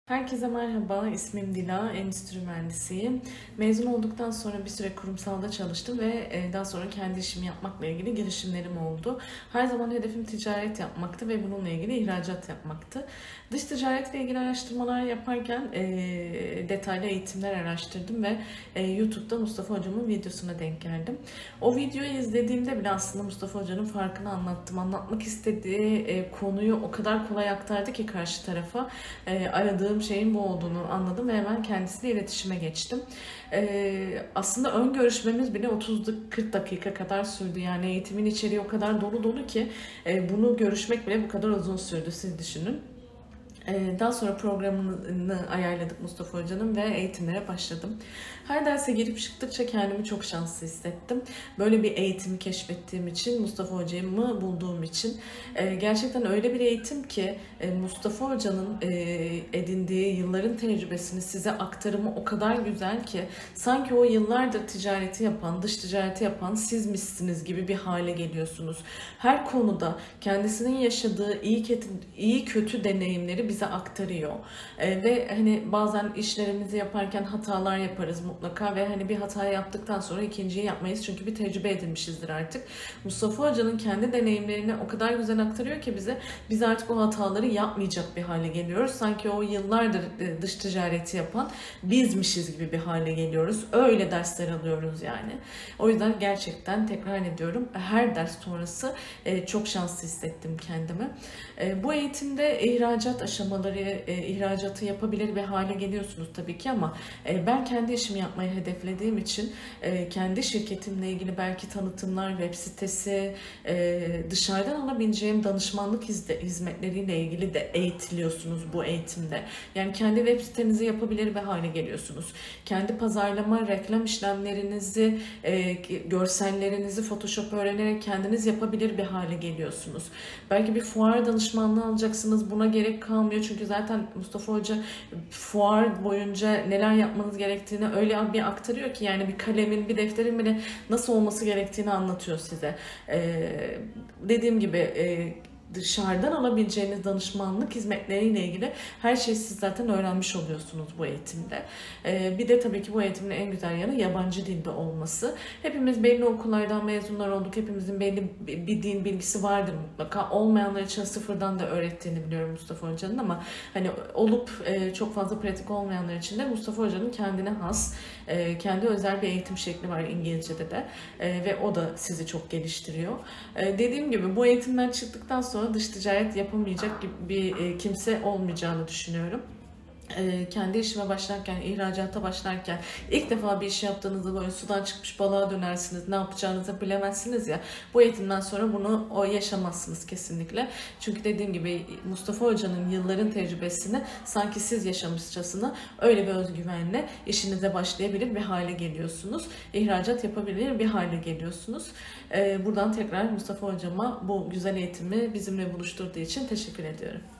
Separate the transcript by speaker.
Speaker 1: Herkese merhaba, ismim Dila, endüstri mühendisiyim. Mezun olduktan sonra bir süre kurumsalda çalıştım ve daha sonra kendi işimi yapmakla ilgili girişimlerim oldu. Her zaman hedefim ticaret yapmaktı ve bununla ilgili ihracat yapmaktı. Dış ticaretle ilgili araştırmalar yaparken detaylı eğitimler araştırdım ve YouTube'da Mustafa Hocam'ın videosuna denk geldim. O videoyu izlediğimde bile aslında Mustafa Hoca'nın farkını anlattım. Anlatmak istediği konuyu o kadar kolay aktardı ki karşı tarafa aradığım şeyin bu olduğunu anladım ve hemen kendisiyle iletişime geçtim. Aslında ön görüşmemiz bile 30-40 dakika kadar sürdü. Yani eğitimin içeriği o kadar dolu dolu ki bunu görüşmek bile bu kadar uzun sürdü, siz düşünün. Daha sonra programını ayarladık Mustafa Hoca'nın ve eğitimlere başladım. Her derse girip çıktıkça kendimi çok şanslı hissettim. Böyle bir eğitimi keşfettiğim için, Mustafa Hoca'yı bulduğum için. Gerçekten öyle bir eğitim ki Mustafa Hoca'nın edindiği yılların tecrübesini size aktarımı o kadar güzel ki sanki o yıllardır ticareti yapan, dış ticareti yapan sizmişsiniz gibi bir hale geliyorsunuz. Her konuda kendisinin yaşadığı iyi kötü deneyimleri bize aktarıyor. Ve hani bazen işlerimizi yaparken hatalar yaparız mutlaka ve hani bir hata yaptıktan sonra ikinciyi yapmayız çünkü bir tecrübe edinmişizdir artık. Mustafa Hoca'nın kendi deneyimlerini o kadar güzel aktarıyor ki bize, biz artık o hataları yapmayacak bir hale geliyoruz. Sanki o yıllardır dış ticareti yapan bizmişiz gibi bir hale geliyoruz. Öyle dersler alıyoruz yani. O yüzden gerçekten tekrar ediyorum, her ders sonrası çok şanslı hissettim kendimi. Bu eğitimde ihracat aşamaları, ihracatı yapabilir bir hale geliyorsunuz tabii ki ama ben kendi işimi yapmayı hedeflediğim için kendi şirketimle ilgili belki tanıtımlar, web sitesi, dışarıdan alabileceğim danışmanlık hizmetleriyle ilgili de eğitiliyorsunuz bu eğitimde. Yani kendi web sitenizi yapabilir bir hale geliyorsunuz. Kendi pazarlama, reklam işlemlerinizi, görsellerinizi Photoshop öğrenerek kendiniz yapabilir bir hale geliyorsunuz. Belki bir fuar danışmanlığı alacaksınız. Buna gerek kalmıyor. Çünkü zaten Mustafa Hoca fuar boyunca neler yapmanız gerektiğini öyle bir aktarıyor ki, yani bir kalemin, bir defterin bile nasıl olması gerektiğini anlatıyor size. Dediğim gibi dışarıdan alabileceğiniz danışmanlık hizmetleriyle ilgili her şeyi siz zaten öğrenmiş oluyorsunuz bu eğitimde. Bir de tabii ki bu eğitimin en güzel yanı yabancı dilde olması. Hepimiz belli okullardan mezunlar olduk. Hepimizin belli bir dil bilgisi vardır mutlaka. Olmayanlar için sıfırdan da öğrettiğini biliyorum Mustafa Hoca'nın ama hani olup çok fazla pratik olmayanlar için de Mustafa Hoca'nın kendine has, kendi özel bir eğitim şekli var İngilizce'de de ve o da sizi çok geliştiriyor. Dediğim gibi bu eğitimden çıktıktan sonra dış ticaret yapamayacak gibi bir kimse olmayacağını düşünüyorum. Kendi işime başlarken, ihracata başlarken, ilk defa bir iş yaptığınızda böyle sudan çıkmış balığa dönersiniz, ne yapacağınızı bilemezsiniz ya. Bu eğitimden sonra bunu yaşamazsınız kesinlikle. Çünkü dediğim gibi Mustafa Hoca'nın yılların tecrübesini sanki siz yaşamışçasına öyle bir özgüvenle işinize başlayabilir bir hale geliyorsunuz. İhracat yapabilir bir hale geliyorsunuz. Buradan tekrar Mustafa Hocama bu güzel eğitimi bizimle buluşturduğu için teşekkür ediyorum.